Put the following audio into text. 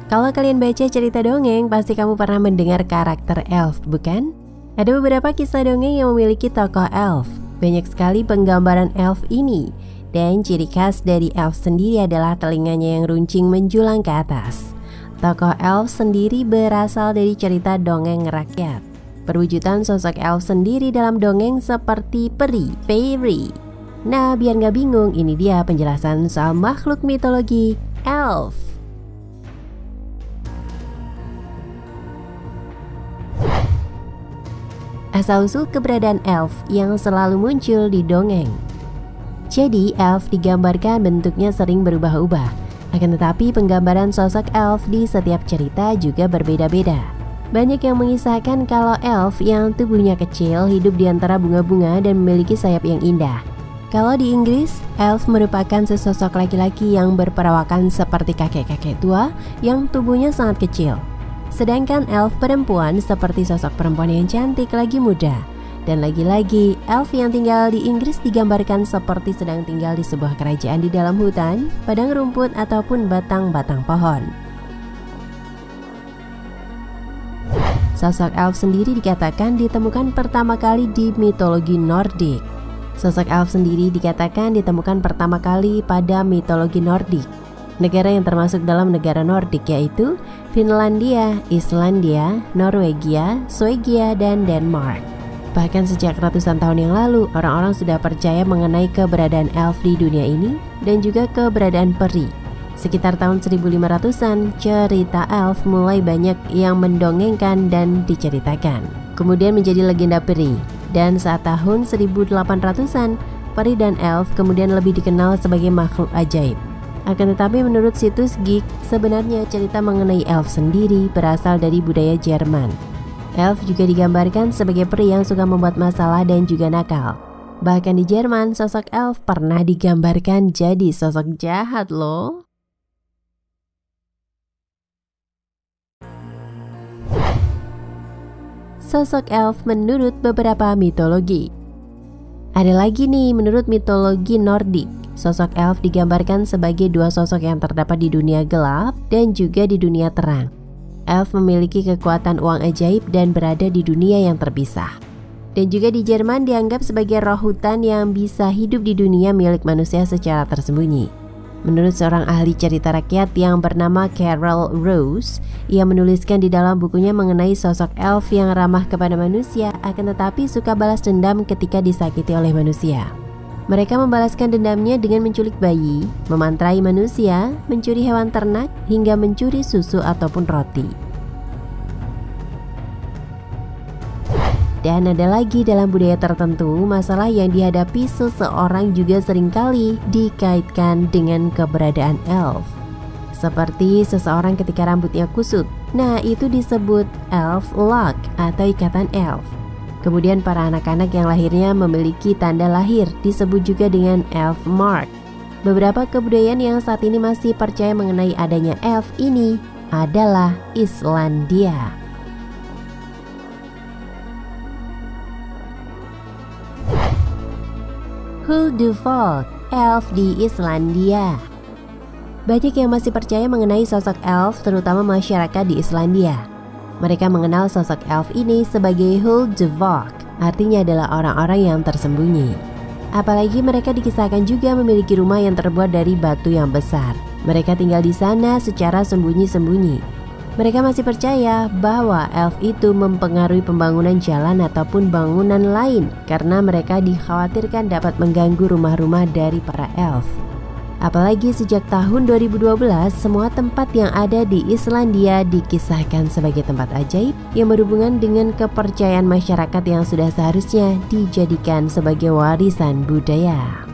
Kalau kalian baca cerita dongeng, pasti kamu pernah mendengar karakter elf, bukan? Ada beberapa kisah dongeng yang memiliki tokoh elf. Banyak sekali penggambaran elf ini. Dan ciri khas dari elf sendiri adalah telinganya yang runcing menjulang ke atas. Tokoh elf sendiri berasal dari cerita dongeng rakyat. Perwujudan sosok elf sendiri dalam dongeng seperti peri, fairy. Nah, biar nggak bingung, ini dia penjelasan soal makhluk mitologi elf. Asal-usul keberadaan elf yang selalu muncul di dongeng. Jadi, elf digambarkan bentuknya sering berubah-ubah. Akan tetapi penggambaran sosok elf di setiap cerita juga berbeda-beda. Banyak yang mengisahkan kalau elf yang tubuhnya kecil hidup di antara bunga-bunga dan memiliki sayap yang indah. Kalau di Inggris, elf merupakan sesosok laki-laki yang berperawakan seperti kakek-kakek tua yang tubuhnya sangat kecil. Sedangkan elf perempuan seperti sosok perempuan yang cantik lagi muda. Dan lagi-lagi, elf yang tinggal di Inggris digambarkan seperti sedang tinggal di sebuah kerajaan di dalam hutan, padang rumput ataupun batang-batang pohon. Sosok elf sendiri dikatakan ditemukan pertama kali di mitologi Nordik. Sosok elf sendiri dikatakan ditemukan pertama kali pada mitologi Nordik. Negara yang termasuk dalam negara Nordik yaitu Finlandia, Islandia, Norwegia, Swedia, dan Denmark. Bahkan sejak ratusan tahun yang lalu, orang-orang sudah percaya mengenai keberadaan elf di dunia ini dan juga keberadaan peri. Sekitar tahun 1500-an, cerita elf mulai banyak yang mendongengkan dan diceritakan. Kemudian menjadi legenda peri. Dan saat tahun 1800-an, peri dan elf kemudian lebih dikenal sebagai makhluk ajaib. Akan tetapi menurut situs Geek, sebenarnya cerita mengenai elf sendiri berasal dari budaya Jerman. Elf juga digambarkan sebagai peri yang suka membuat masalah dan juga nakal. Bahkan di Jerman, sosok elf pernah digambarkan jadi sosok jahat loh. Sosok elf menurut beberapa mitologi. Ada lagi nih, menurut mitologi Nordik, sosok elf digambarkan sebagai dua sosok yang terdapat di dunia gelap dan juga di dunia terang. Elf memiliki kekuatan uang ajaib dan berada di dunia yang terpisah. Dan juga di Jerman dianggap sebagai roh hutan yang bisa hidup di dunia milik manusia secara tersembunyi. Menurut seorang ahli cerita rakyat yang bernama Carol Rose, ia menuliskan di dalam bukunya mengenai sosok elf yang ramah kepada manusia akan tetapi suka balas dendam ketika disakiti oleh manusia. Mereka membalaskan dendamnya dengan menculik bayi, memantrai manusia, mencuri hewan ternak, hingga mencuri susu ataupun roti. Dan ada lagi dalam budaya tertentu, masalah yang dihadapi seseorang juga seringkali dikaitkan dengan keberadaan elf. Seperti seseorang ketika rambutnya kusut, nah itu disebut elf lock atau ikatan elf. Kemudian para anak-anak yang lahirnya memiliki tanda lahir disebut juga dengan elf mark. Beberapa kebudayaan yang saat ini masih percaya mengenai adanya elf ini adalah Islandia. Huldufolk, elf di Islandia. Banyak yang masih percaya mengenai sosok elf, terutama masyarakat di Islandia. Mereka mengenal sosok elf ini sebagai Huldufolk, artinya adalah orang-orang yang tersembunyi. Apalagi mereka dikisahkan juga memiliki rumah yang terbuat dari batu yang besar. Mereka tinggal di sana secara sembunyi-sembunyi. Mereka masih percaya bahwa elf itu mempengaruhi pembangunan jalan ataupun bangunan lain karena mereka dikhawatirkan dapat mengganggu rumah-rumah dari para elf. Apalagi sejak tahun 2012, semua tempat yang ada di Islandia dikisahkan sebagai tempat ajaib yang berhubungan dengan kepercayaan masyarakat yang sudah seharusnya dijadikan sebagai warisan budaya.